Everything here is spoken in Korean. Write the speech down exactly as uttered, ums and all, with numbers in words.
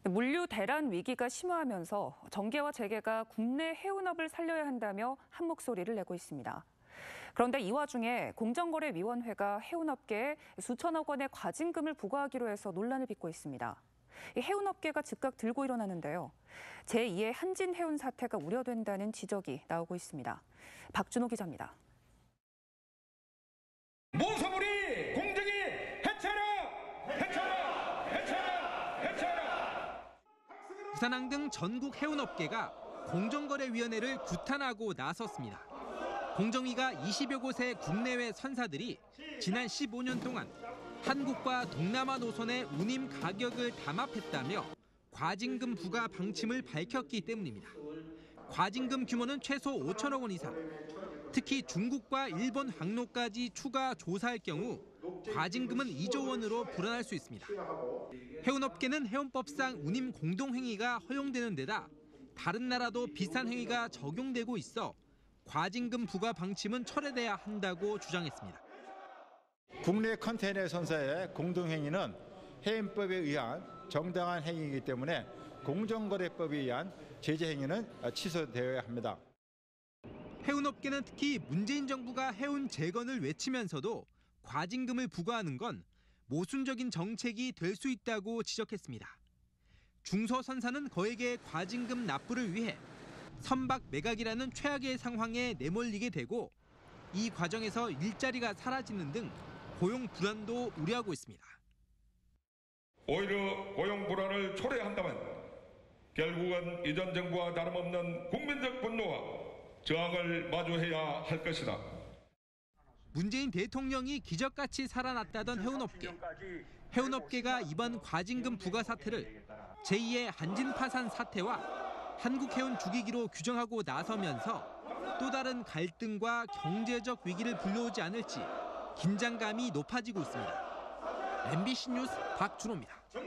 물류 대란 위기가 심화하면서 정계와 재계가 국내 해운업을 살려야 한다며 한 목소리를 내고 있습니다. 그런데 이 와중에 공정거래위원회가 해운업계에 수천억 원의 과징금을 부과하기로 해서 논란을 빚고 있습니다. 해운업계가 즉각 들고 일어나는데요. 제이의 한진해운 사태가 우려된다는 지적이 나오고 있습니다. 박준호 기자입니다. 모서물이 공정이 해체하라! 해체하라! 해체하라! 해체하라! 부산항 등 전국 해운업계가 공정거래위원회를 규탄하고 나섰습니다. 공정위가 이십여 곳의 국내외 선사들이 지난 십오 년 동안 한국과 동남아 노선의 운임 가격을 담합했다며 과징금 부과 방침을 밝혔기 때문입니다. 과징금 규모는 최소 오천억 원 이상, 특히 중국과 일본 항로까지 추가 조사할 경우 과징금은 이조 원으로 불어날 수 있습니다. 해운업계는 해운법상 운임 공동행위가 허용되는 데다 다른 나라도 비슷한 행위가 적용되고 있어 과징금 부과 방침은 철회돼야 한다고 주장했습니다. 국내 컨테이너 선사의 공동행위는 해운법에 의한 정당한 행위이기 때문에 공정거래법에 의한 제재 행위는 취소되어야 합니다. 해운업계는 특히 문재인 정부가 해운 재건을 외치면서도 과징금을 부과하는 건 모순적인 정책이 될 수 있다고 지적했습니다. 중소선사는 거액의 과징금 납부를 위해 선박 매각이라는 최악의 상황에 내몰리게 되고 이 과정에서 일자리가 사라지는 등 고용 불안도 우려하고 있습니다. 오히려 고용 불안을 초래한다면 결국은 이전 정부와 다름없는 국민적 분노와 저항을 마주해야 할 것이다. 문재인 대통령이 기적같이 살아났다던 해운업계. 해운업계가 이번 과징금 부과 사태를 제이의 한진 파산 사태와 한국해운 죽이기로 규정하고 나서면서 또 다른 갈등과 경제적 위기를 불러오지 않을지 긴장감이 높아지고 있습니다. 엠비씨 뉴스 박준호입니다.